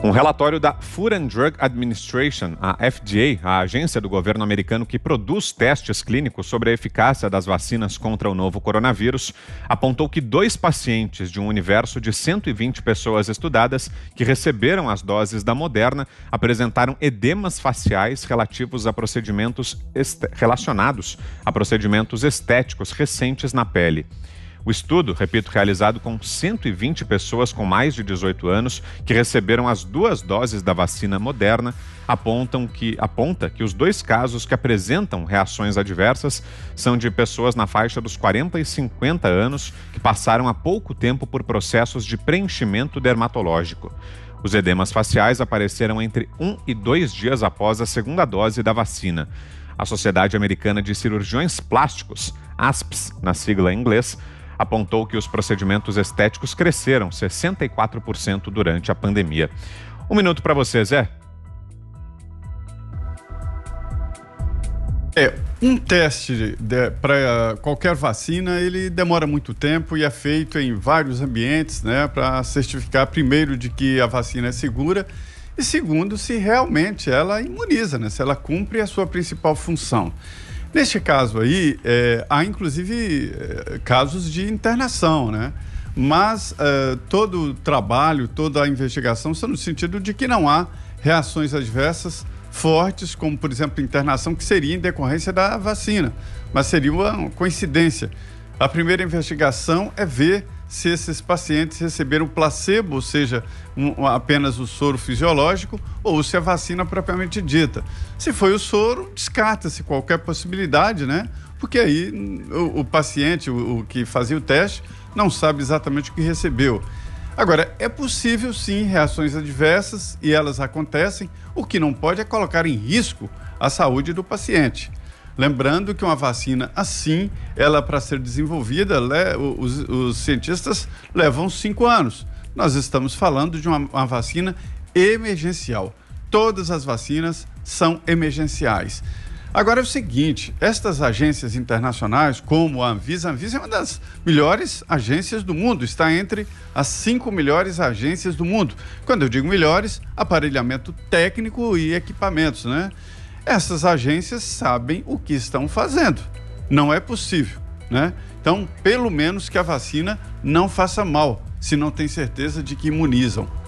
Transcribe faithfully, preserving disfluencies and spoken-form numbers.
Um relatório da Food and Drug Administration, a F D A, a agência do governo americano que produz testes clínicos sobre a eficácia das vacinas contra o novo coronavírus, apontou que dois pacientes de um universo de cento e vinte pessoas estudadas que receberam as doses da Moderna apresentaram edemas faciais relativos a procedimentos relacionados a procedimentos estéticos recentes na pele. O estudo, repito, realizado com cento e vinte pessoas com mais de dezoito anos que receberam as duas doses da vacina Moderna, apontam que, aponta que os dois casos que apresentam reações adversas são de pessoas na faixa dos quarenta e cinquenta anos que passaram há pouco tempo por processos de preenchimento dermatológico. Os edemas faciais apareceram entre um e dois dias após a segunda dose da vacina. A Sociedade Americana de Cirurgiões Plásticos, A S P S, na sigla em inglês, apontou que os procedimentos estéticos cresceram sessenta e quatro por cento durante a pandemia. Um minuto para você, Zé. É, um teste para qualquer vacina, ele demora muito tempo e é feito em vários ambientes, né, para certificar, primeiro, de que a vacina é segura e, segundo, se realmente ela imuniza, né, se ela cumpre a sua principal função. Neste caso aí, é, há inclusive é, casos de internação, né? Mas é, todo o trabalho, toda a investigação são no sentido de que não há reações adversas fortes, como, por exemplo, internação, que seria em decorrência da vacina, mas seria uma coincidência. A primeira investigação é ver se esses pacientes receberam placebo, ou seja, um, apenas o soro fisiológico, ou se a vacina propriamente dita. Se foi o soro, descarta-se qualquer possibilidade, né? Porque aí o, o paciente, o, o que fazia o teste, não sabe exatamente o que recebeu. Agora, é possível sim reações adversas e elas acontecem. O que não pode é colocar em risco a saúde do paciente. Lembrando que uma vacina assim, ela para ser desenvolvida, le, os, os cientistas levam cinco anos. Nós estamos falando de uma, uma vacina emergencial. Todas as vacinas são emergenciais. Agora é o seguinte, estas agências internacionais, como a Anvisa, a Anvisa é uma das melhores agências do mundo, está entre as cinco melhores agências do mundo. Quando eu digo melhores, aparelhamento técnico e equipamentos, né? Essas agências sabem o que estão fazendo. Não é possível, né? Então, pelo menos que a vacina não faça mal, se não tem certeza de que imunizam.